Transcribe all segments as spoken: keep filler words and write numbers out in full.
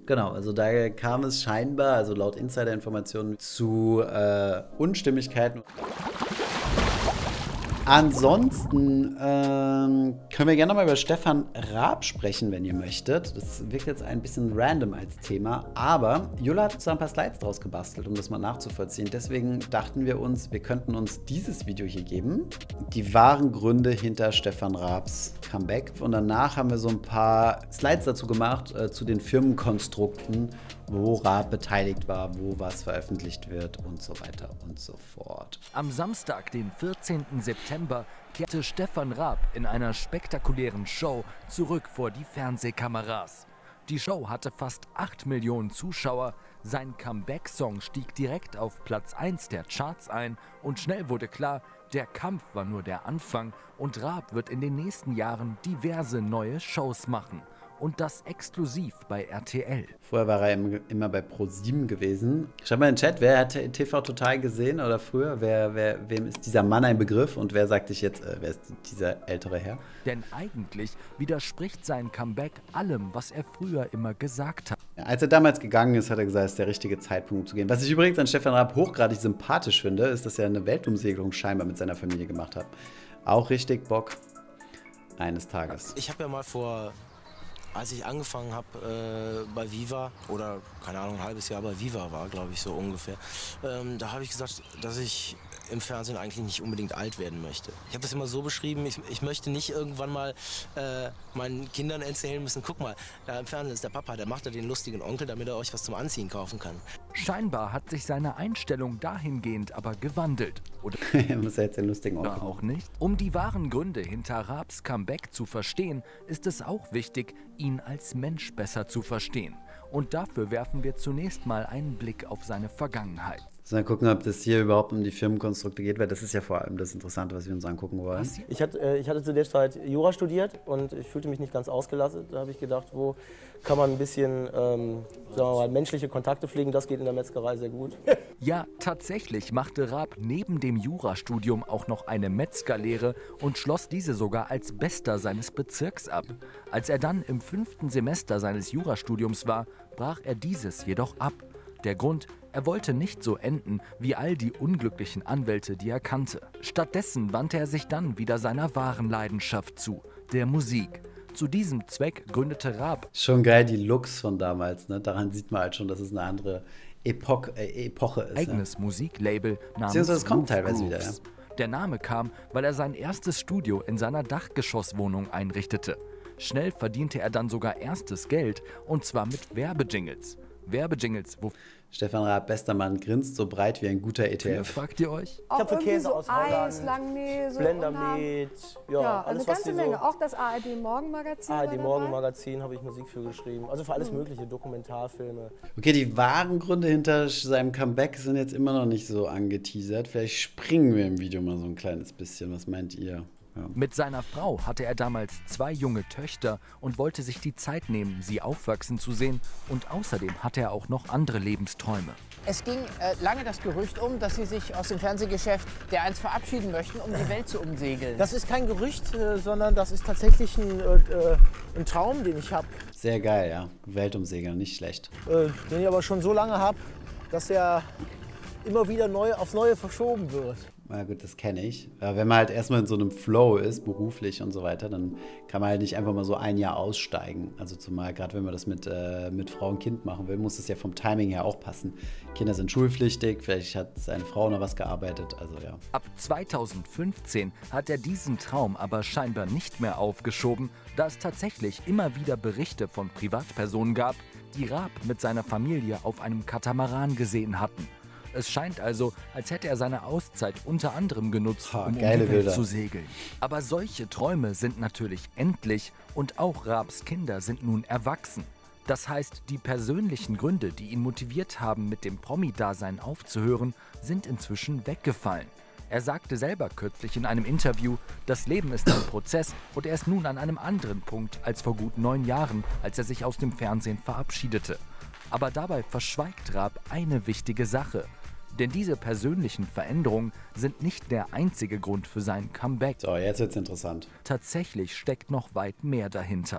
Genau, also da kam es scheinbar, also laut Insider-Informationen, zu äh, Unstimmigkeiten. Ansonsten ähm, können wir gerne noch mal über Stefan Raab sprechen, wenn ihr möchtet. Das wirkt jetzt ein bisschen random als Thema, aber Jula hat uns da ein paar Slides draus gebastelt, um das mal nachzuvollziehen. Deswegen dachten wir uns, wir könnten uns dieses Video hier geben. Die wahren Gründe hinter Stefan Raabs Comeback. Und danach haben wir so ein paar Slides dazu gemacht, äh, zu den Firmenkonstrukten, wo Raab beteiligt war, wo was veröffentlicht wird und so weiter und so fort. Am Samstag, den vierzehnten September, kehrte Stefan Raab in einer spektakulären Show zurück vor die Fernsehkameras. Die Show hatte fast acht Millionen Zuschauer, sein Comeback-Song stieg direkt auf Platz eins der Charts ein und schnell wurde klar, der Kampf war nur der Anfang und Raab wird in den nächsten Jahren diverse neue Shows machen. Und das exklusiv bei R T L. Vorher war er immer bei ProSieben gewesen. Schreibt mal in den Chat, wer hat T V Total gesehen oder früher? Wer, wer, wem ist dieser Mann ein Begriff und wer sagt sich jetzt, äh, wer ist dieser ältere Herr? Denn eigentlich widerspricht sein Comeback allem, was er früher immer gesagt hat. Ja, als er damals gegangen ist, hat er gesagt, es ist der richtige Zeitpunkt zu gehen. Was ich übrigens an Stefan Raab hochgradig sympathisch finde, ist, dass er eine Weltumsegelung scheinbar mit seiner Familie gemacht hat. Auch richtig Bock eines Tages. Ich habe ja mal vor... Als ich angefangen habe äh, bei Viva, oder keine Ahnung, ein halbes Jahr bei Viva war, glaube ich, so ungefähr, ähm, da habe ich gesagt, dass ich im Fernsehen eigentlich nicht unbedingt alt werden möchte. Ich habe das immer so beschrieben, ich, ich möchte nicht irgendwann mal äh, meinen Kindern erzählen müssen, guck mal, da im Fernsehen ist der Papa, der macht da den lustigen Onkel, damit er euch was zum Anziehen kaufen kann. Scheinbar hat sich seine Einstellung dahingehend aber gewandelt. Oder muss er jetzt den lustigen Onkel auch nicht? Um die wahren Gründe hinter Raabs Comeback zu verstehen, ist es auch wichtig, ihn als Mensch besser zu verstehen. Und dafür werfen wir zunächst mal einen Blick auf seine Vergangenheit. Mal gucken, ob das hier überhaupt um die Firmenkonstrukte geht, weil das ist ja vor allem das Interessante, was wir uns angucken wollen. Ich hatte, äh, ich hatte zu der Zeit Jura studiert und ich fühlte mich nicht ganz ausgelastet. Da habe ich gedacht, wo kann man ein bisschen ähm, sagen wir mal, menschliche Kontakte pflegen, das geht in der Metzgerei sehr gut. Ja, tatsächlich machte Raab neben dem Jurastudium auch noch eine Metzgerlehre und schloss diese sogar als Bester seines Bezirks ab. Als er dann im fünften Semester seines Jurastudiums war, brach er dieses jedoch ab. Der Grund, er wollte nicht so enden wie all die unglücklichen Anwälte, die er kannte. Stattdessen wandte er sich dann wieder seiner wahren Leidenschaft zu, der Musik. Zu diesem Zweck gründete Raab. Schon geil, die Looks von damals, ne? Daran sieht man halt schon, dass es eine andere Epoch, äh, Epoche ist. Eigenes ja. Musiklabel namens das kommt Groove teilweise wieder, ja. Der Name kam, weil er sein erstes Studio in seiner Dachgeschosswohnung einrichtete. Schnell verdiente er dann sogar erstes Geld, und zwar mit Werbejingles. Werbejingles, wo... Stefan Raab, bester Mann, grinst so breit wie ein guter E T F. Fragt ihr euch? Ich habe für Käse so aus Eis, Holland, Langmehl, so Blendermet, ja, ja, alles, eine was ganze die Menge. so... Auch das A R D-Morgenmagazin A R D-Morgenmagazin habe ich Musik für geschrieben. Also für alles mögliche, Dokumentarfilme. Okay, die wahren Gründe hinter seinem Comeback sind jetzt immer noch nicht so angeteasert. Vielleicht springen wir im Video mal so ein kleines bisschen. Was meint ihr? Ja. Mit seiner Frau hatte er damals zwei junge Töchter und wollte sich die Zeit nehmen, sie aufwachsen zu sehen. Und außerdem hatte er auch noch andere Lebensträume. Es ging äh, lange das Gerücht um, dass Sie sich aus dem Fernsehgeschäft der einst verabschieden möchten, um die Welt zu umsegeln. Das ist kein Gerücht, äh, sondern das ist tatsächlich ein, äh, ein Traum, den ich habe. Sehr geil, ja. Weltumsegeln, nicht schlecht. Äh, den ich aber schon so lange habe, dass er immer wieder neu, aufs Neue verschoben wird. Na gut, das kenne ich. Aber wenn man halt erstmal in so einem Flow ist, beruflich und so weiter, dann kann man halt nicht einfach mal so ein Jahr aussteigen. Also zumal, gerade wenn man das mit, äh, mit Frau und Kind machen will, muss das ja vom Timing her auch passen. Kinder sind schulpflichtig, vielleicht hat seine Frau noch was gearbeitet, also ja. Ab zweitausendfünfzehn hat er diesen Traum aber scheinbar nicht mehr aufgeschoben, da es tatsächlich immer wieder Berichte von Privatpersonen gab, die Raab mit seiner Familie auf einem Katamaran gesehen hatten. Es scheint also, als hätte er seine Auszeit unter anderem genutzt, ha, um um die geile Welt Bilder. zu segeln. Aber solche Träume sind natürlich endlich und auch Raabs Kinder sind nun erwachsen. Das heißt, die persönlichen Gründe, die ihn motiviert haben, mit dem Promi-Dasein aufzuhören, sind inzwischen weggefallen. Er sagte selber kürzlich in einem Interview, das Leben ist ein Prozess und er ist nun an einem anderen Punkt als vor gut neun Jahren, als er sich aus dem Fernsehen verabschiedete. Aber dabei verschweigt Raab eine wichtige Sache. Denn diese persönlichen Veränderungen sind nicht der einzige Grund für sein Comeback. So, jetzt wird's interessant. Tatsächlich steckt noch weit mehr dahinter.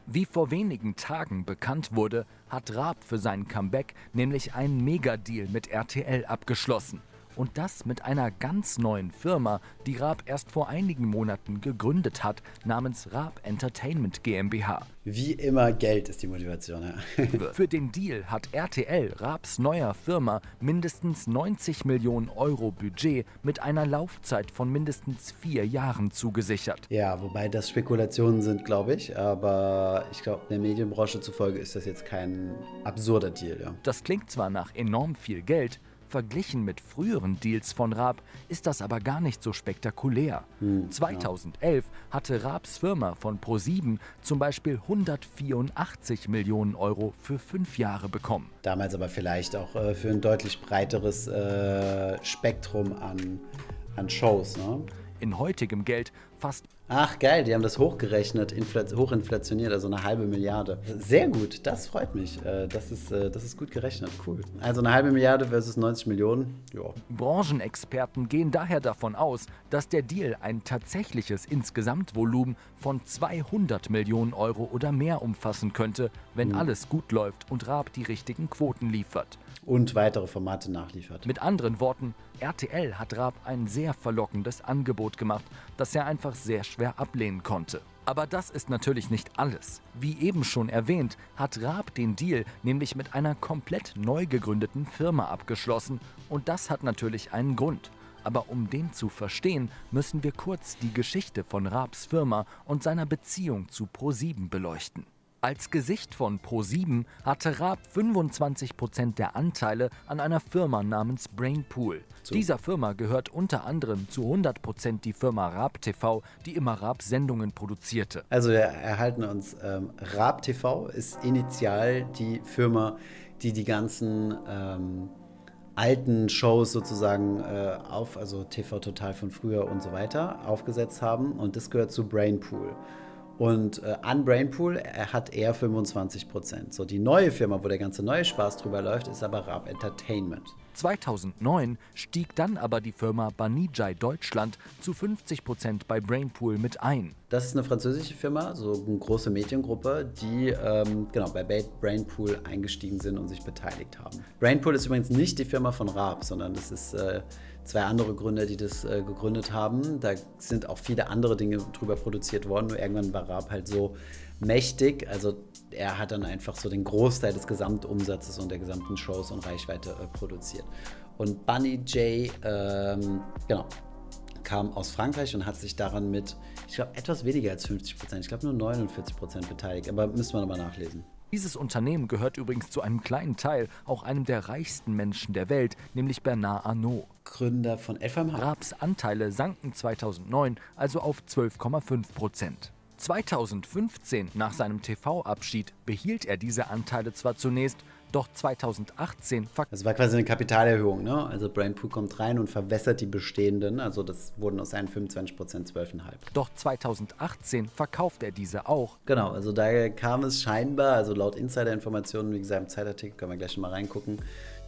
Wie vor wenigen Tagen bekannt wurde, hat Raab für sein Comeback nämlich einen Megadeal mit R T L abgeschlossen. Und das mit einer ganz neuen Firma, die Raab erst vor einigen Monaten gegründet hat, namens Raab Entertainment GmbH. Wie immer, Geld ist die Motivation. Ja. Für den Deal hat R T L Raabs neuer Firma mindestens neunzig Millionen Euro Budget mit einer Laufzeit von mindestens vier Jahren zugesichert. Ja, wobei das Spekulationen sind, glaube ich. Aber ich glaube, der Medienbranche zufolge ist das jetzt kein absurder Deal. Ja. Das klingt zwar nach enorm viel Geld, verglichen mit früheren Deals von Raab ist das aber gar nicht so spektakulär. Hm, zweitausendelf ja. hatte Raabs Firma von ProSieben zum Beispiel hundertvierundachtzig Millionen Euro für fünf Jahre bekommen. Damals aber vielleicht auch äh, für ein deutlich breiteres äh, Spektrum an, an Shows, ne? In heutigem Geld fast... Ach geil, die haben das hochgerechnet, hochinflationiert, also eine halbe Milliarde. Sehr gut, das freut mich. Das ist, das ist gut gerechnet, cool. Also eine halbe Milliarde versus neunzig Millionen, ja. Branchenexperten gehen daher davon aus, dass der Deal ein tatsächliches Insgesamtvolumen von zweihundert Millionen Euro oder mehr umfassen könnte, wenn mhm. alles gut läuft und Raab die richtigen Quoten liefert. Und weitere Formate nachliefert. Mit anderen Worten, R T L hat Raab ein sehr verlockendes Angebot gemacht, das er einfach sehr schwer ablehnen konnte. Aber das ist natürlich nicht alles. Wie eben schon erwähnt, hat Raab den Deal nämlich mit einer komplett neu gegründeten Firma abgeschlossen und das hat natürlich einen Grund. Aber um den zu verstehen, müssen wir kurz die Geschichte von Raabs Firma und seiner Beziehung zu ProSieben beleuchten. Als Gesicht von ProSieben hatte Raab fünfundzwanzig Prozent der Anteile an einer Firma namens Brainpool. So. Dieser Firma gehört unter anderem zu hundert Prozent die Firma Raab T V, die immer Raabs Sendungen produzierte. Also wir erhalten uns, ähm, Raab T V ist initial die Firma, die die ganzen ähm, alten Shows sozusagen äh, auf, also T V Total von früher und so weiter, aufgesetzt haben und das gehört zu Brainpool. Und äh, an Brainpool hat er fünfundzwanzig Prozent. So, die neue Firma, wo der ganze neue Spaß drüber läuft, ist aber Raab Entertainment. zweitausendneun stieg dann aber die Firma Banijay Deutschland zu fünfzig Prozent bei Brainpool mit ein. Das ist eine französische Firma, so eine große Mediengruppe, die ähm, genau bei Brainpool eingestiegen sind und sich beteiligt haben. Brainpool ist übrigens nicht die Firma von Raab, sondern das ist äh, zwei andere Gründer, die das äh, gegründet haben. Da sind auch viele andere Dinge drüber produziert worden, nur irgendwann war Raab halt so mächtig, also er hat dann einfach so den Großteil des Gesamtumsatzes und der gesamten Shows und Reichweite äh, produziert. Und Banijay, ähm, genau, kam aus Frankreich und hat sich daran mit, ich glaube, etwas weniger als fünfzig Prozent, ich glaube nur neunundvierzig Prozent beteiligt, aber müssen wir nochmal nachlesen. Dieses Unternehmen gehört übrigens zu einem kleinen Teil auch einem der reichsten Menschen der Welt, nämlich Bernard Arnault. Gründer von L V M H. Raabs Anteile sanken zweitausendneun also auf zwölf Komma fünf Prozent. zweitausendfünfzehn, nach seinem T V-Abschied, behielt er diese Anteile zwar zunächst, doch zweitausendachtzehn... Das war quasi eine Kapitalerhöhung, ne? Also Brainpool kommt rein und verwässert die bestehenden, also das wurden aus seinen fünfundzwanzig Prozent zwölf Komma fünf. Doch zweitausendachtzehn verkauft er diese auch. Genau, also da kam es scheinbar, also laut Insider-Informationen, wie gesagt im Zeitartikel, können wir gleich mal reingucken,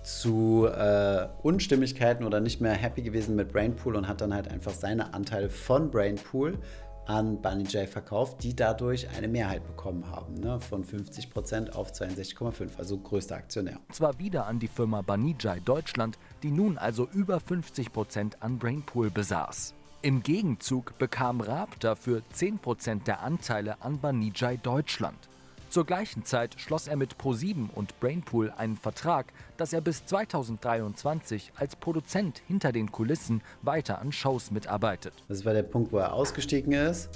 zu äh, Unstimmigkeiten oder nicht mehr happy gewesen mit Brainpool und hat dann halt einfach seine Anteile von Brainpool an Banijay verkauft, die dadurch eine Mehrheit bekommen haben, ne, von fünfzig Prozent auf zweiundsechzig Komma fünf, also größter Aktionär. Zwar wieder an die Firma Banijay Deutschland, die nun also über fünfzig Prozent an Brainpool besaß. Im Gegenzug bekam Raab dafür zehn Prozent der Anteile an Banijay Deutschland. Zur gleichen Zeit schloss er mit ProSieben und Brainpool einen Vertrag, dass er bis zweitausenddreiundzwanzig als Produzent hinter den Kulissen weiter an Shows mitarbeitet. Das war der Punkt, wo er ausgestiegen ist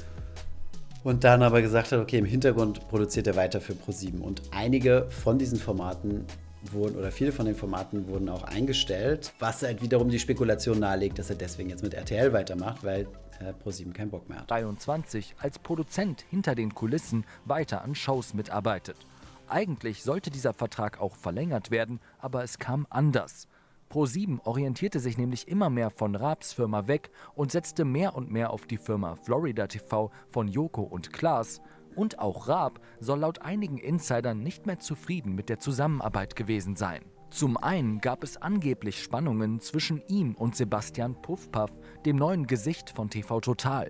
und dann aber gesagt hat, okay, im Hintergrund produziert er weiter für ProSieben. Und einige von diesen Formaten wurden, oder viele von den Formaten wurden auch eingestellt, was halt wiederum die Spekulation nahelegt, dass er deswegen jetzt mit R T L weitermacht, weil äh, ProSieben keinen Bock mehr hat. dreiundzwanzig als Produzent hinter den Kulissen weiter an Shows mitarbeitet. Eigentlich sollte dieser Vertrag auch verlängert werden, aber es kam anders. ProSieben orientierte sich nämlich immer mehr von Raabs Firma weg und setzte mehr und mehr auf die Firma Florida T V von Joko und Klaas. Und auch Raab soll laut einigen Insidern nicht mehr zufrieden mit der Zusammenarbeit gewesen sein. Zum einen gab es angeblich Spannungen zwischen ihm und Sebastian Puffpaff, dem neuen Gesicht von T V Total.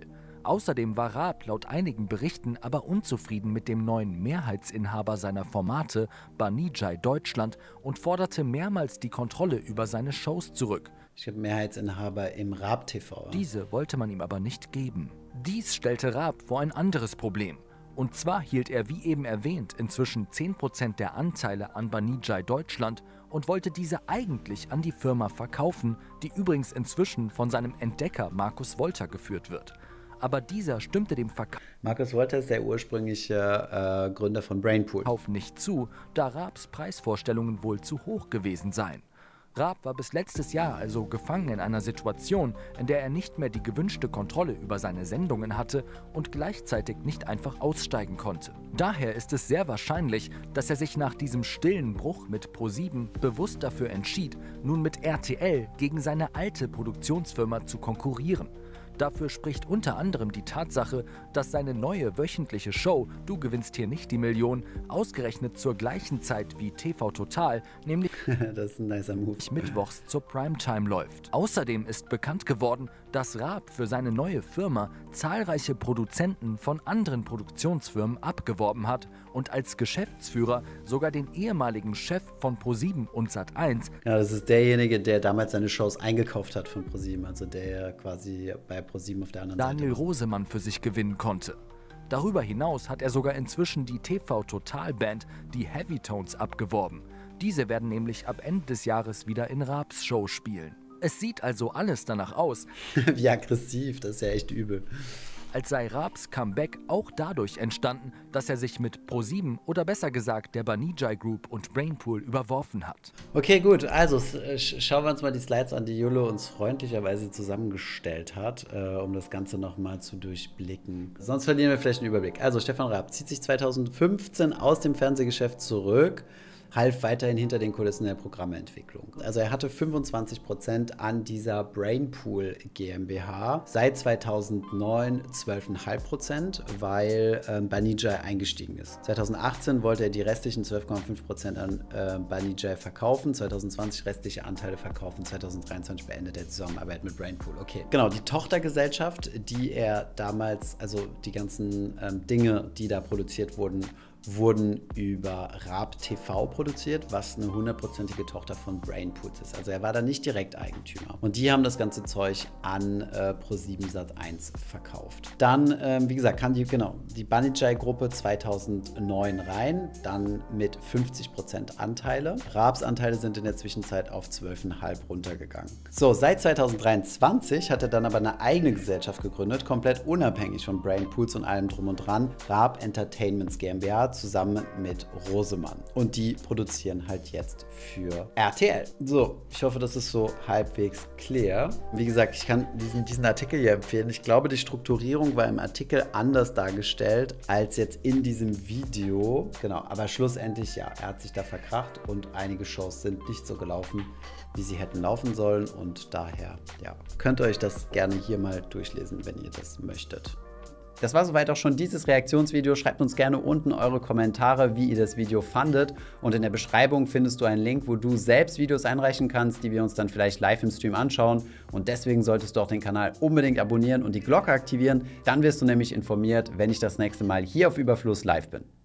Außerdem war Raab laut einigen Berichten aber unzufrieden mit dem neuen Mehrheitsinhaber seiner Formate, Banijay Deutschland, und forderte mehrmals die Kontrolle über seine Shows zurück. Ich glaube, Mehrheitsinhaber im Raab T V. Diese wollte man ihm aber nicht geben. Dies stellte Raab vor ein anderes Problem. Und zwar hielt er, wie eben erwähnt, inzwischen zehn Prozent der Anteile an Banijay Deutschland und wollte diese eigentlich an die Firma verkaufen, die übrigens inzwischen von seinem Entdecker Markus Wolter geführt wird. Aber dieser stimmte dem Verkauf Markus Wolter ist der ursprüngliche äh, Gründer von Brainpool. nicht zu, da Raabs Preisvorstellungen wohl zu hoch gewesen seien. Raab war bis letztes Jahr also gefangen in einer Situation, in der er nicht mehr die gewünschte Kontrolle über seine Sendungen hatte und gleichzeitig nicht einfach aussteigen konnte. Daher ist es sehr wahrscheinlich, dass er sich nach diesem stillen Bruch mit ProSieben bewusst dafür entschied, nun mit R T L gegen seine alte Produktionsfirma zu konkurrieren. Dafür spricht unter anderem die Tatsache, dass seine neue wöchentliche Show Du gewinnst hier nicht die Million ausgerechnet zur gleichen Zeit wie T V Total, nämlich das ist ein nicer Move. mittwochs zur Primetime läuft. Außerdem ist bekannt geworden, dass Raab für seine neue Firma zahlreiche Produzenten von anderen Produktionsfirmen abgeworben hat und als Geschäftsführer sogar den ehemaligen Chef von ProSieben und Sat eins. Ja, das ist derjenige, der damals seine Shows eingekauft hat von ProSieben, also der quasi bei ProSieben auf der anderen Daniel Seite war. Rosemann für sich gewinnen konnte. Darüber hinaus hat er sogar inzwischen die T V Total Band, die Heavy Tones, abgeworben. Diese werden nämlich ab Ende des Jahres wieder in Raabs Show spielen. Es sieht also alles danach aus, Wie aggressiv, das ist ja echt übel. als sei Raabs Comeback auch dadurch entstanden, dass er sich mit ProSieben oder besser gesagt der Banijay Group und Brainpool überworfen hat. Okay, gut, also sch schauen wir uns mal die Slides an, die Julo uns freundlicherweise zusammengestellt hat, äh, um das Ganze nochmal zu durchblicken. Sonst verlieren wir vielleicht einen Überblick. Also Stefan Raab zieht sich zweitausendfünfzehn aus dem Fernsehgeschäft zurück, half weiterhin hinter den Kulissen der Programmentwicklung. Also er hatte fünfundzwanzig Prozent an dieser Brainpool GmbH, seit zweitausendneun zwölf Komma fünf Prozent, weil ähm, Banijay eingestiegen ist. zweitausendachtzehn wollte er die restlichen zwölf Komma fünf Prozent an äh, Banijay verkaufen, zweitausendzwanzig restliche Anteile verkaufen, zweitausenddreiundzwanzig beendet er die Zusammenarbeit mit Brainpool. Okay, genau, die Tochtergesellschaft, die er damals, also die ganzen ähm, Dinge, die da produziert wurden, wurden über Raab T V produziert, was eine hundertprozentige Tochter von Brainpool ist. Also er war da nicht direkt Eigentümer. Und die haben das ganze Zeug an äh, ProSieben Sat eins verkauft. Dann, ähm, wie gesagt, kam die, genau, die Banijay-Gruppe zweitausendneun rein, dann mit fünfzig Prozent Anteile. Raabs Anteile sind in der Zwischenzeit auf zwölf Komma fünf runtergegangen. So, seit zweitausenddreiundzwanzig hat er dann aber eine eigene Gesellschaft gegründet, komplett unabhängig von Brainpools und allem drum und dran, Raab Entertainments GmbH, zusammen mit Rosemann. Und die produzieren halt jetzt für R T L. So, ich hoffe, das ist so halbwegs clear. Wie gesagt, ich kann diesen, diesen Artikel hier empfehlen. Ich glaube, die Strukturierung war im Artikel anders dargestellt als jetzt in diesem Video. Genau, aber schlussendlich, ja, er hat sich da verkracht und einige Shows sind nicht so gelaufen, wie sie hätten laufen sollen. Und daher, ja, könnt ihr euch das gerne hier mal durchlesen, wenn ihr das möchtet. Das war soweit auch schon dieses Reaktionsvideo. Schreibt uns gerne unten eure Kommentare, wie ihr das Video fandet. Und in der Beschreibung findest du einen Link, wo du selbst Videos einreichen kannst, die wir uns dann vielleicht live im Stream anschauen. Und deswegen solltest du auch den Kanal unbedingt abonnieren und die Glocke aktivieren. Dann wirst du nämlich informiert, wenn ich das nächste Mal hier auf Überfluss live bin.